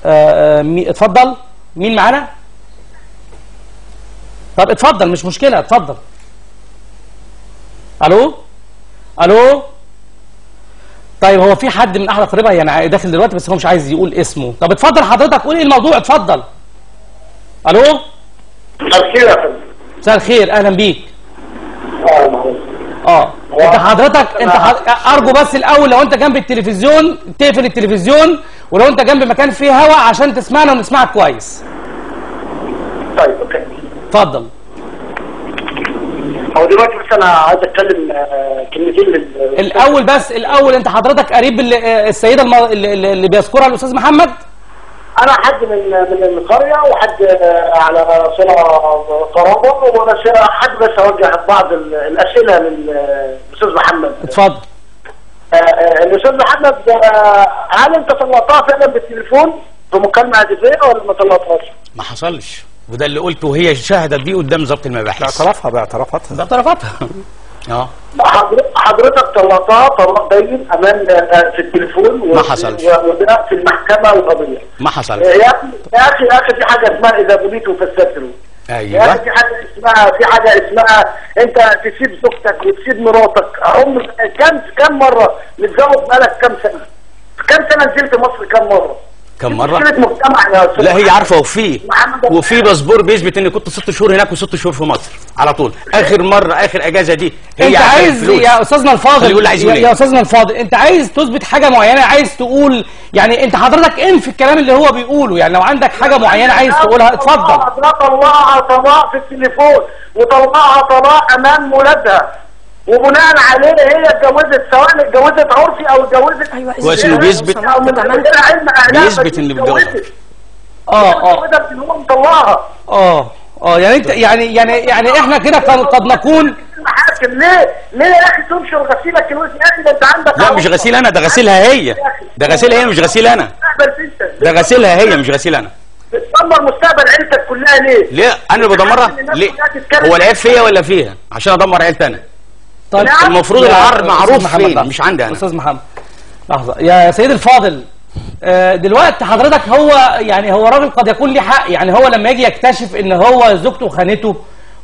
اتفضل. مين معانا؟ طب اتفضل، مش مشكله، اتفضل. الو الو. طيب هو في حد من احد اقربها يعني داخل دلوقتي بس هو مش عايز يقول اسمه. طب اتفضل حضرتك، قول ايه الموضوع، اتفضل. الو. مساء الخير يا فندم. مساء الخير، اهلا بيك. انت حضرتك ارجو بس الاول لو انت جنب التلفزيون تقفل التلفزيون، ولو انت جنب مكان فيه هواء عشان تسمعنا ونسمعك كويس. طيب اوكي. اتفضل. هو دلوقتي بس انا عايز اتكلم كلمتين الاول انت حضرتك قريب السيده اللي بيذكرها الاستاذ محمد؟ انا حد من القريه وحد على صله قرابه، وانا حد بس اوجه بعض الاسئله للاستاذ محمد. اتفضل. الاستاذ محمد، هل انت طلعتها فعلا بالتليفون في مكالمه هاتفيه ولا ما طلعتهاش؟ ما حصلش، وده اللي قلته وهي شهدت بيه قدام ضابط المباحث. باعترافاتها. حضرتك طلعتها طلاق باين امام في التليفون ما حصلش. وده في المحكمه القضيه. ما حصلش. يا اخي في حاجه اسمها اذا بليتوا فاستتروا. ايوه. يا اخي في حاجه اسمها انت تسيب زوجتك وتسيب مراتك. كم مره متجوز بقالك كم سنه؟ كم سنه نزلت مصر كم مره؟ كم مره؟ مجتمع يا استاذ. لا هي عارفه، وفي باسبور بيثبت اني كنت 6 شهور هناك و6 شهور في مصر على طول. اخر مره اخر اجازه دي هي انت عايز يا استاذنا الفاضل، يا استاذنا الفاضل، انت عايز تثبت حاجه معينه، عايز تقول يعني انت حضرتك في الكلام اللي هو بيقوله، يعني لو عندك حاجه معينه عايز تقولها اتفضل. طلعها طلاق في التليفون وطلعها طلاق امام ولادها، وبناء عليه هي اتجوزت، سواء اتجوزت عرفي او اتجوزت. ايوه كويس انه بيثبت بيتجوزها. هو مطلعها. يعني انت يعني احنا كده قد نكون محاكم. ليه يا اخي تنشر غسيلك الوسخ يا اخي؟ ده انت عندك. لا مش غسيل انا، ده غسيلها هي. ده غسيلها هي مش غسيل انا. ده غسيلها هي مش غسيل انا. بتدمر مستقبل عيلتك كلها ليه؟ ليه انا اللي بدمرها؟ ليه؟ هو العيب فيا ولا فيها؟ عشان ادمر عيلتي انا. طيب المفروض العار معروف فين، مش عندي انا. استاذ محمد لحظه يا سيد الفاضل. دلوقتي حضرتك هو راجل قد يكون ليه حق، يعني هو لما يجي يكتشف ان هو زوجته خانته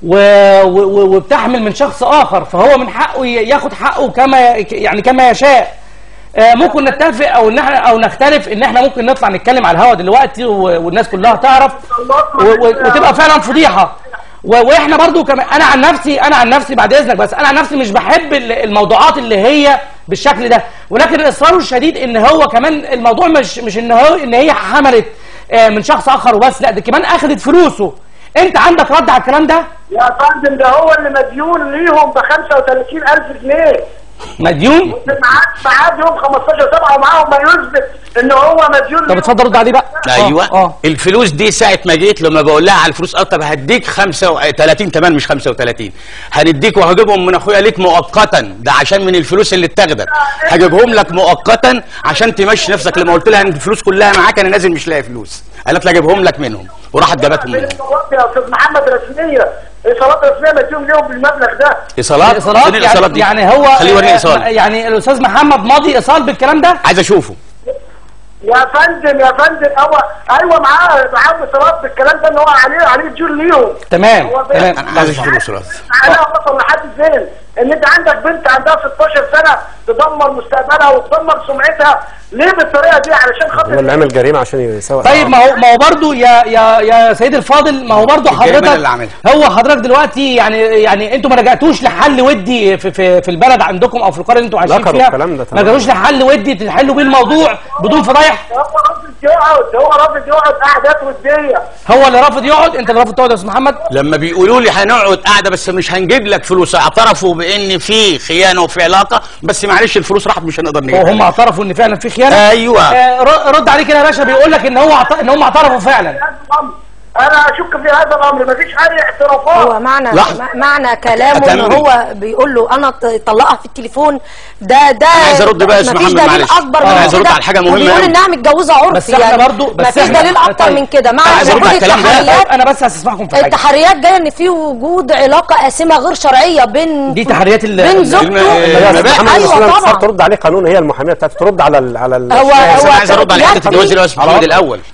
وبتحمل من شخص اخر، فهو من حقه ياخد حقه كما يشاء. ممكن نتفق او نختلف ان احنا ممكن نطلع نتكلم على الهوا دلوقتي والناس كلها تعرف وتبقى فعلا فضيحه. واحنا برضو كمان انا عن نفسي بعد اذنك، بس انا عن نفسي مش بحب الموضوعات اللي هي بالشكل ده، ولكن اصراره الشديد ان هو كمان الموضوع مش ان هي حملت من شخص اخر وبس، لا دي كمان اخذت فلوسه. انت عندك رد على الكلام ده؟ يا فندم ده هو اللي مديون ليهم ب 35,000 جنيه. مديون؟ معاد يوم 15/7 ومعاهم ما يثبت ان هو مديون. طب اتفضل رد عليه بقى. ايوه. الفلوس دي ساعه ما جيت لما بقول لها على الفلوس طب هديك 35 كمان مش 35، هنديك وهجيبهم من اخويا ليك مؤقتا، ده عشان من الفلوس اللي اتاخدت هجيبهم لك مؤقتا عشان تمشي نفسك. لما قلت لها ان الفلوس كلها معاك انا نازل مش لاقي فلوس، قالت لي اجيبهم لك منهم، وراحت جابتهم منهم. يا استاذ محمد رسميه، ايصالات رسميه مديهم ليهم بالمبلغ ده. ايصالات يعني هو خليه يوريني ايصال. يعني الاستاذ محمد ماضي ايصال بالكلام ده؟ عايز اشوفه. يا فندم هو ايوه معاه ايصالات بالكلام ده، ان هو عليه ديون ليهم. تمام. انا عايز اشوف الايصالات. انا وصل لحد فين؟ ان انت عندك بنت عندها 16 سنه تدمر مستقبلها وتدمر سمعتها ليه بالطريقه دي؟ علشان خاطر هو اللي عمل جريمه عشان يسوق. طيب ما هو برضه يا سيد الفاضل، ما هو برضه حضرتك دلوقتي يعني انتوا ما لجأتوش لحل ودي في البلد عندكم او في القريه اللي انتوا عايشين فيها؟ ما جالوش لحل ودي تحلوا بيه الموضوع بدون فضايح؟ هو رافض يقعد قعدات وديه. هو اللي رافض يقعد؟ انت اللي رافض تقعد يا استاذ محمد؟ لما بيقولوا لي هنقعد قاعده بس مش هنجيب لك فلوس، اعترفوا بان في خيانه وفي علاقه، بس معلش الفلوس راحت مش هنقدر نجيبها. وهم اعترفوا ان فعلا في خيانه؟ ايوه. رد عليه كده يا باشا، بيقول لك ان هم اعترفوا فعلا. انا اشك في هذا الامر، مفيش اي اعترافات. هو معنى كلامه ان هو بيقول له انا طلقها في التليفون، ده انا عايز ارد بقى يا استاذ محمد معلش. اكبر من كده. عايز ارد على حاجه مهمه. بيقول انها متجوزه عرفي، بس احنا برضه مفيش دليل اكتر من كده. مع وجود التحريات انا بس هسمعكم في حاجه. التحريات جايه ان في وجود علاقه آثمة غير شرعيه بين دي تحريات بين زوجته. ايوه طبعا ترد عليه قانون، هي المحاميه بتاعته ترد على هو عايز ارد على حته الجواز اللي هو محمد الاول.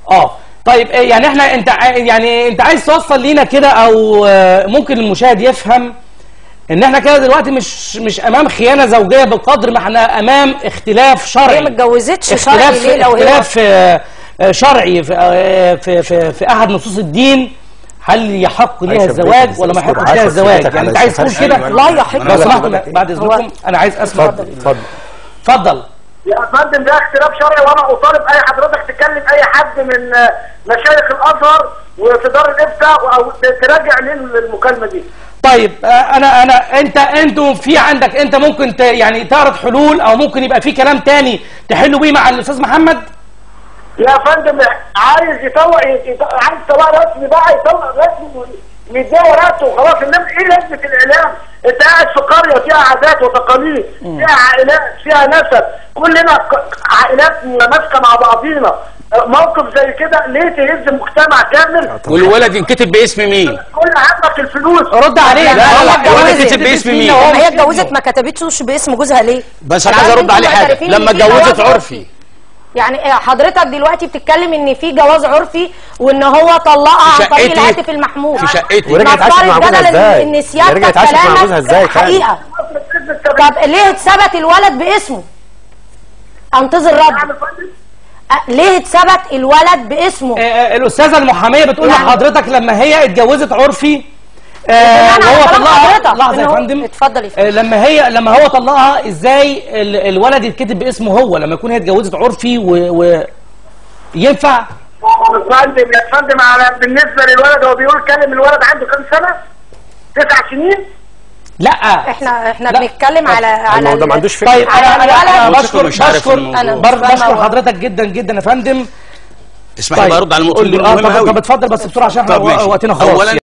طيب يعني احنا انت عايز توصل لينا كده، او ممكن المشاهد يفهم ان احنا كده دلوقتي مش امام خيانه زوجيه بقدر ما احنا امام اختلاف شرعي. هي ما اتجوزتش شرعي ليه لو هي اختلاف شرعي في احد نصوص الدين. هل يحق ليها الزواج ولا ما يحقش ليها الزواج؟ يعني انت عايز تقول كده؟ لا يحق. لو سمحت بعد اذنكم انا عايز اسمع. اتفضل يا فندم، ده اختلاف شرعي، وانا اطالب اي حضرتك تكلم اي حد من مشايخ الازهر وفي دار الافتاء او تراجع ليه المكالمه دي. طيب انتوا في عندك، انت ممكن يعني تعرض حلول، او ممكن يبقى في كلام تاني تحلوا بيه مع الاستاذ محمد؟ يا فندم عايز سواء رسمي بقى، يطلع رسمي مديه ورقته وخلاص. انما ايه لازمه الاعلام؟ انت قاعد في قريه فيها عادات وتقاليد، فيها عائلات، فيها نسب، كلنا عائلات ماسكه مع بعضينا. موقف زي كده ليه تهز مجتمع كامل؟ والولد ينكتب باسم مين؟ كل همك الفلوس. رد عليه. الولد يكتب باسم مين؟ هي اتجوزت ما كتبتش باسم جوزها ليه؟ بس انا عايز ارد عليه حاجه. لما اتجوزت عرفي، يعني حضرتك دلوقتي بتتكلم ان في جواز عرفي وان هو طلقها عن طريق الهاتف المحمول في شقتي. ورجعت عاشت مع جوزها ازاي؟ ان سيادتك كلامك حقيقه. طب ليه اتثبت الولد باسمه؟ انتظر رد. ليه اتثبت الولد باسمه؟ الاستاذه المحاميه بتقول لحضرتك لما هي اتجوزت عرفي وهو طلقها. لحظه يا فندم، اتفضل. لما هو طلقها، ازاي الولد يتكتب باسمه هو لما يكون هي اتجوزت عرفي ينفع؟ يا فندم بالنسبه للولد، هو بيقول كلم الولد عنده كام سنه؟ 9 سنين؟ لا احنا بنتكلم على ده ما عندوش فكره. طيب انا بشكر حضرتك جدا جدا يا فندم. اسمح لي برد على النقطه دي. طب اتفضل بس بسرعه عشان احنا وقتنا خلاص. اولا